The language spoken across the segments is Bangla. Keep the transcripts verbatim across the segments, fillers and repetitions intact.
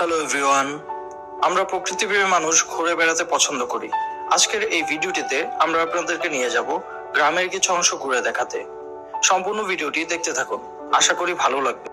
হ্যালো এভরিওয়ান, আমরা প্রকৃতিপ্রেমী মানুষ ঘুরে বেড়াতে পছন্দ করি। আজকের এই ভিডিওটিতে আমরা আপনাদেরকে নিয়ে যাব গ্রামের কিছু অংশ ঘুরে দেখাতে। সম্পূর্ণ ভিডিওটি দেখতে থাকুন, আশা করি ভালো লাগবে।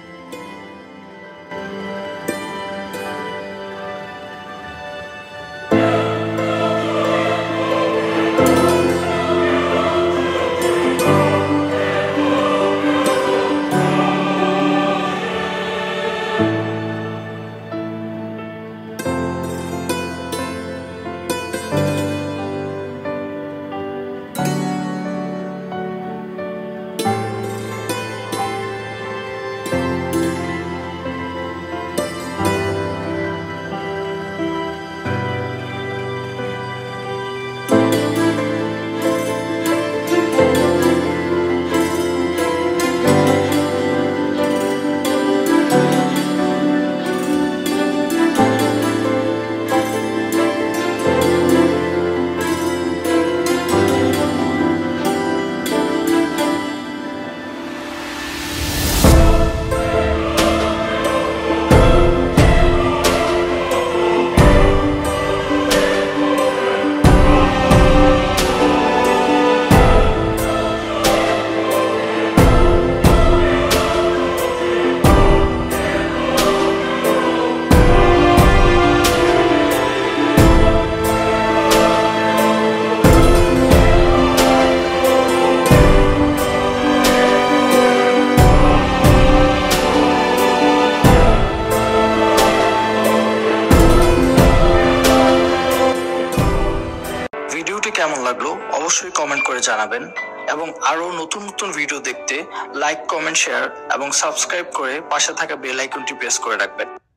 ভিডিওটি কেমন লাগলো অবশ্যই কমেন্ট করে জানাবেন এবং আরো নতুন নতুন ভিডিও দেখতে লাইক, কমেন্ট, শেয়ার এবং সাবস্ক্রাইব করে পাশে থাকা বেল আইকনটি প্রেস করে রাখবেন।